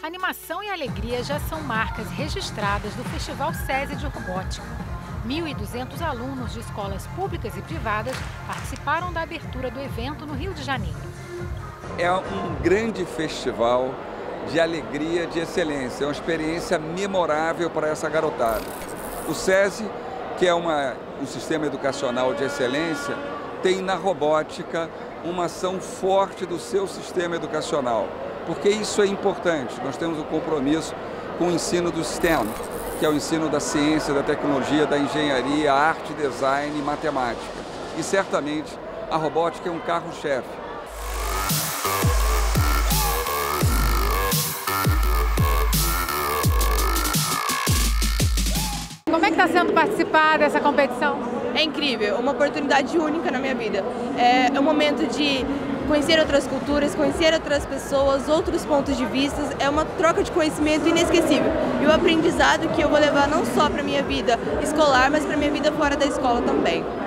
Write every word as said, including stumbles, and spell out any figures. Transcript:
Animação e alegria já são marcas registradas do Festival SESI de Robótica. mil e duzentos alunos de escolas públicas e privadas participaram da abertura do evento no Rio de Janeiro. É um grande festival de alegria, de excelência, é uma experiência memorável para essa garotada. O SESI, que é uma, um sistema educacional de excelência, tem na robótica uma ação forte do seu sistema educacional, porque isso é importante. Nós temos um compromisso com o ensino do STEM, que é o ensino da ciência, da tecnologia, da engenharia, arte, design e matemática. E certamente a robótica é um carro-chefe. Como é que está sendo participar dessa competição? É incrível, uma oportunidade única na minha vida. É um momento de conhecer outras culturas, conhecer outras pessoas, outros pontos de vista. É uma troca de conhecimento inesquecível. E o aprendizado que eu vou levar não só para a minha vida escolar, mas para a minha vida fora da escola também.